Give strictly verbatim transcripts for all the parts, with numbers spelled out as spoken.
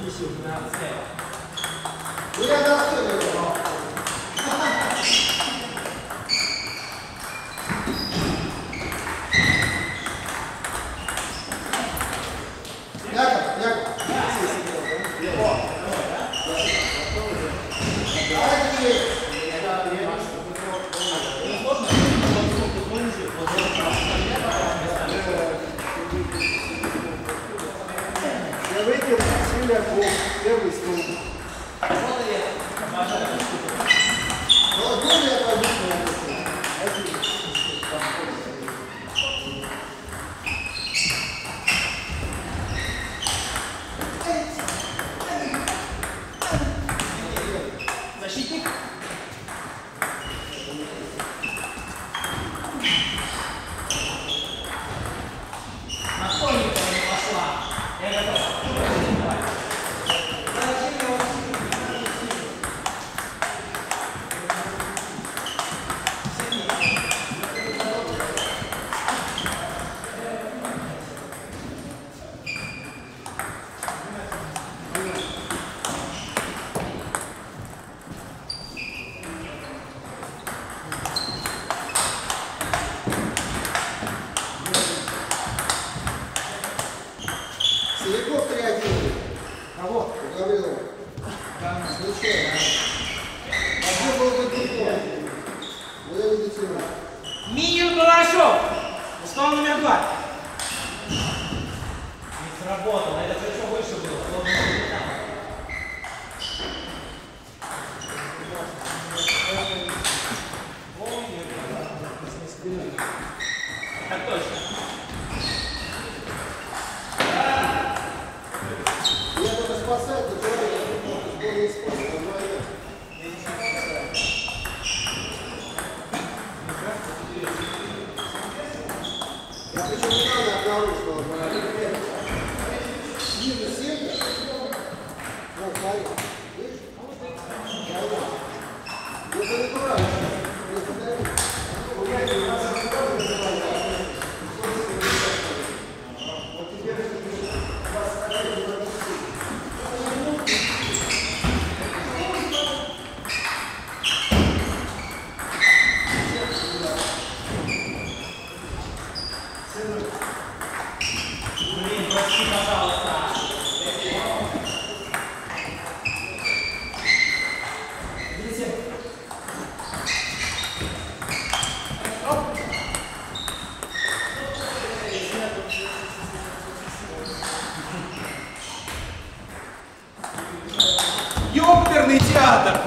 不要到这个地方。Я выйдем, сильно по первый стул. Защитник. На столик не пошла. Я готов. Селяков три один. Кого? Гаврилова. Случайно. А был бы другой. Но я не дотяну. Минин Балашов. Стол номер два. Не сработало. Это все больше было. Так точно. Я только спасаю, но я не использую. Я причем не надо обнаружил, что ниже семь. Вот, смотри. Видишь? Это натурально. Это натурально. Блин, прости, пожалуйста. Видите? Ёперный театр!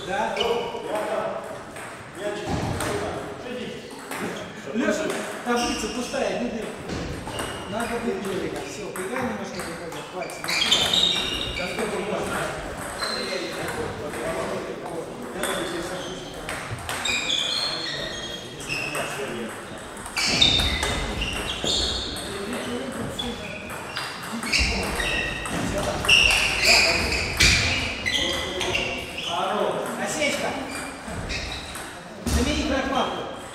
Да? Леша, таблица пустая, не дырка. Надо быть берегом. Все, поиграй немножко выходит. Хватит. Сейчас только можно. Осечка. Замени прокладку.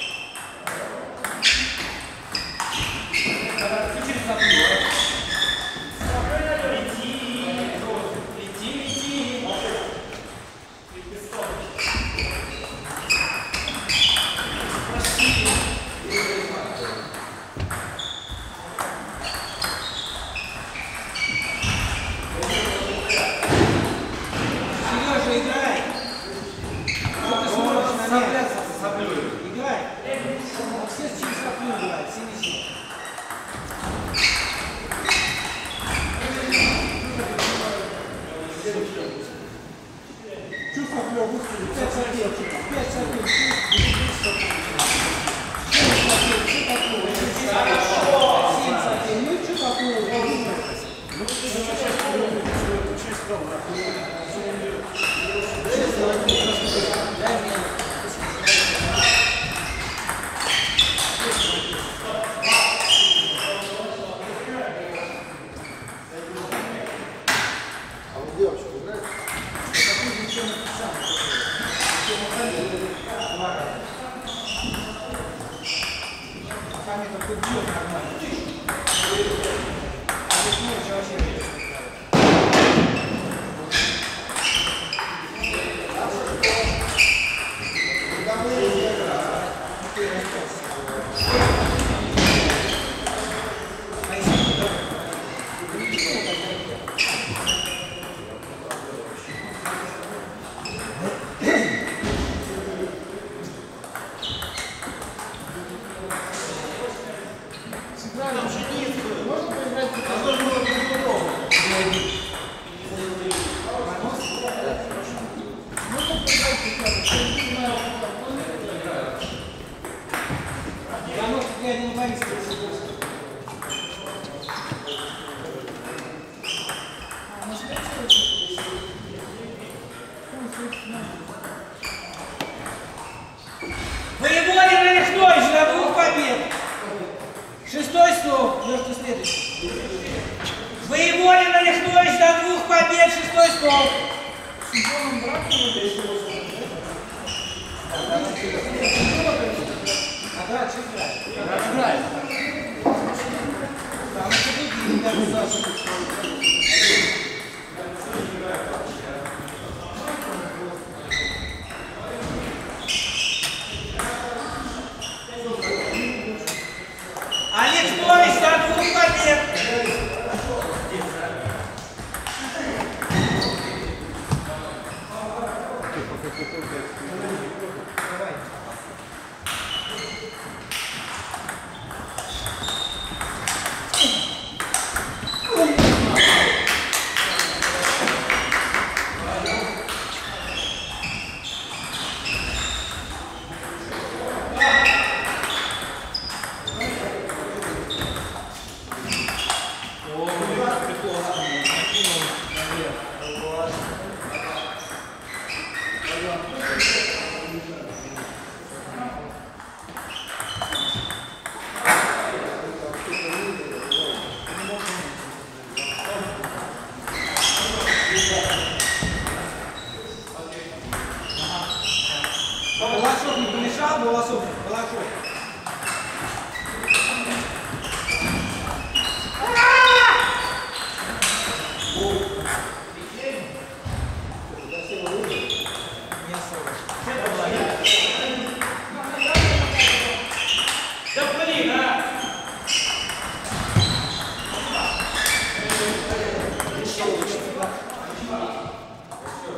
Воеводин Олешнович на двух побед. Шестой стол, Леша, следующий. Воеводин Олешнович на двух побед, шестой стол. А дальше играет. Играет. Там еще другие ребята зашли. Олешнович на двух побед. Балашов не помешал, Балашов, Балашов.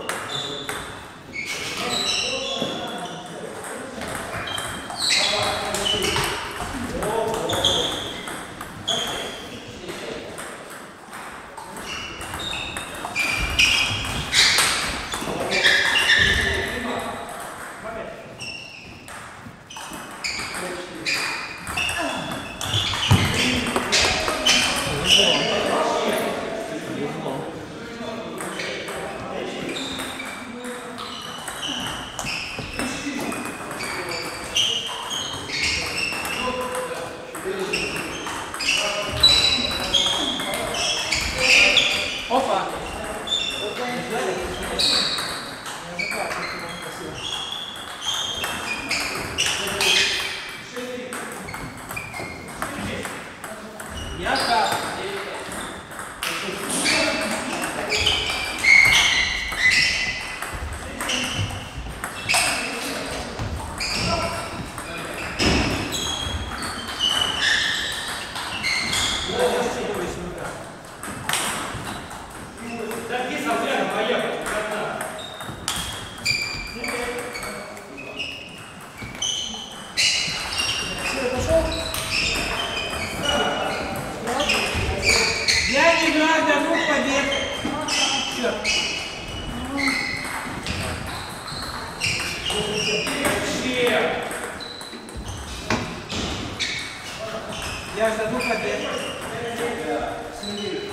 Давай. Я жду побед.